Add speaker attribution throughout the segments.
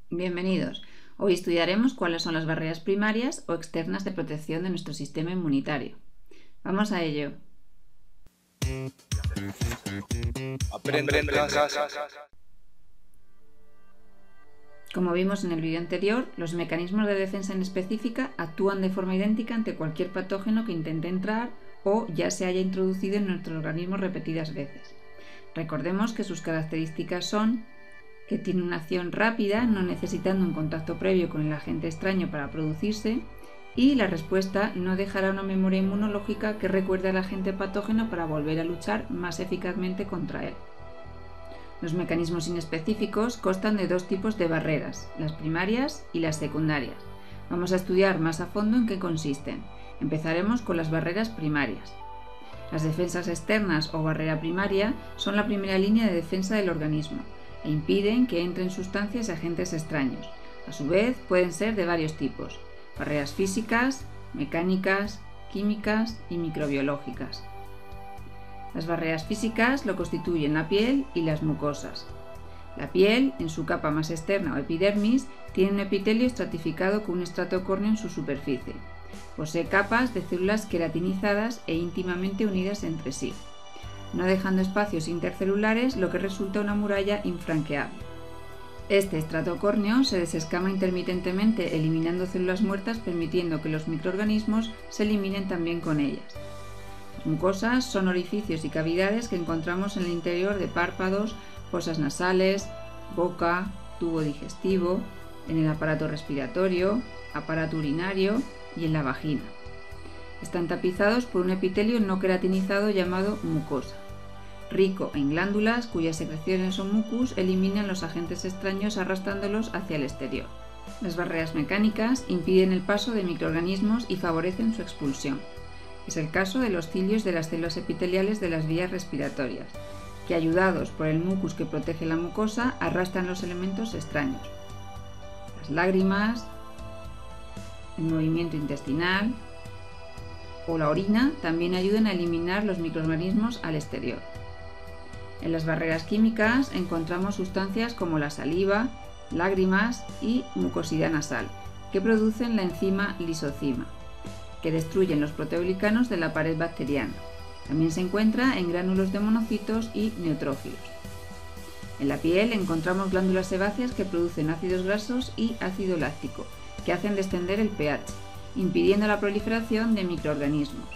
Speaker 1: Bienvenidos. Hoy estudiaremos cuáles son las barreras primarias o externas de protección de nuestro sistema inmunitario. Vamos a ello. Como vimos en el vídeo anterior, los mecanismos de defensa en específica actúan de forma idéntica ante cualquier patógeno que intente entrar o ya se haya introducido en nuestro organismo repetidas veces. Recordemos que sus características son que tiene una acción rápida, no necesitando un contacto previo con el agente extraño para producirse, y la respuesta no dejará una memoria inmunológica que recuerde al agente patógeno para volver a luchar más eficazmente contra él. Los mecanismos inespecíficos constan de dos tipos de barreras, las primarias y las secundarias. Vamos a estudiar más a fondo en qué consisten. Empezaremos con las barreras primarias. Las defensas externas o barrera primaria son la primera línea de defensa del organismo e impiden que entren sustancias y agentes extraños. A su vez, pueden ser de varios tipos: barreras físicas, mecánicas, químicas y microbiológicas. Las barreras físicas lo constituyen la piel y las mucosas. La piel, en su capa más externa o epidermis, tiene un epitelio estratificado con un estrato córneo en su superficie. Posee capas de células queratinizadas e íntimamente unidas entre sí, no dejando espacios intercelulares, lo que resulta una muralla infranqueable. Este estrato córneo se desescama intermitentemente, eliminando células muertas, permitiendo que los microorganismos se eliminen también con ellas. Las mucosas son orificios y cavidades que encontramos en el interior de párpados, fosas nasales, boca, tubo digestivo, en el aparato respiratorio, aparato urinario y en la vagina. Están tapizados por un epitelio no queratinizado llamado mucosa, rico en glándulas cuyas secreciones o mucus eliminan los agentes extraños arrastrándolos hacia el exterior. Las barreras mecánicas impiden el paso de microorganismos y favorecen su expulsión. Es el caso de los cilios de las células epiteliales de las vías respiratorias, que ayudados por el mucus que protege la mucosa arrastran los elementos extraños. Las lágrimas, el movimiento intestinal o la orina también ayudan a eliminar los microorganismos al exterior. En las barreras químicas encontramos sustancias como la saliva, lágrimas y mucosidad nasal, que producen la enzima lisozima, que destruyen los proteoglicanos de la pared bacteriana. También se encuentra en gránulos de monocitos y neutrófilos. En la piel encontramos glándulas sebáceas que producen ácidos grasos y ácido láctico, que hacen descender el pH, impidiendo la proliferación de microorganismos.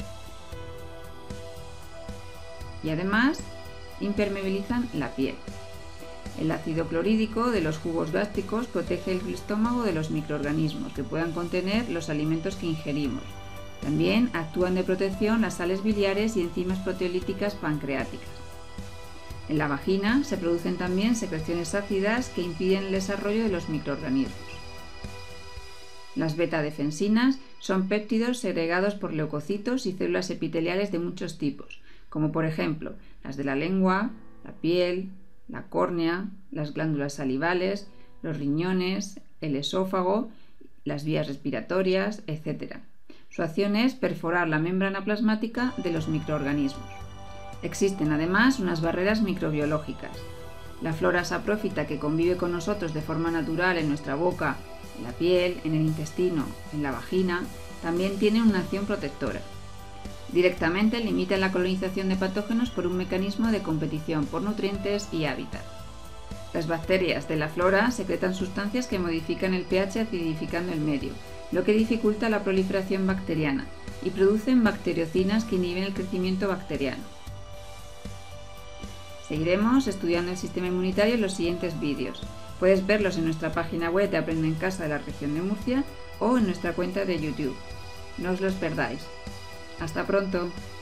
Speaker 1: Y además, impermeabilizan la piel. El ácido clorhídrico de los jugos gástricos protege el estómago de los microorganismos que puedan contener los alimentos que ingerimos. También actúan de protección las sales biliares y enzimas proteolíticas pancreáticas. En la vagina se producen también secreciones ácidas que impiden el desarrollo de los microorganismos. Las beta-defensinas son péptidos segregados por leucocitos y células epiteliales de muchos tipos, como por ejemplo las de la lengua, la piel, la córnea, las glándulas salivales, los riñones, el esófago, las vías respiratorias, etc. Su acción es perforar la membrana plasmática de los microorganismos. Existen además unas barreras microbiológicas. La flora saprófita, que convive con nosotros de forma natural en nuestra boca, en la piel, en el intestino, en la vagina, también tiene una acción protectora. Directamente limita la colonización de patógenos por un mecanismo de competición por nutrientes y hábitat. Las bacterias de la flora secretan sustancias que modifican el pH acidificando el medio, lo que dificulta la proliferación bacteriana, y producen bacteriocinas que inhiben el crecimiento bacteriano. Seguiremos estudiando el sistema inmunitario en los siguientes vídeos. Puedes verlos en nuestra página web de Aprende en Casa de la región de Murcia o en nuestra cuenta de YouTube. No os los perdáis. ¡Hasta pronto!